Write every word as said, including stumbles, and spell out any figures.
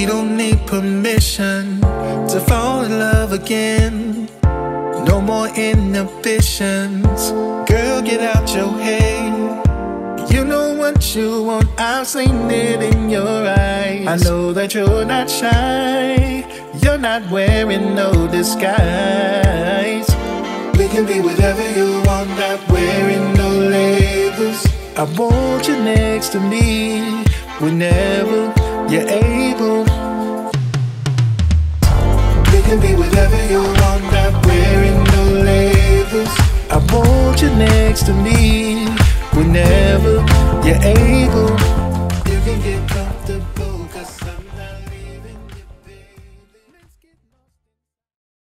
We don't need permission to fall in love again. No more inhibitions. Girl, get out your head. You know what you want, I've seen it in your eyes. I know that you're not shy. You're not wearing no disguise. We can be whatever you want, not wearing no labels. I want you next to me whenever you're able. We can be whatever you want.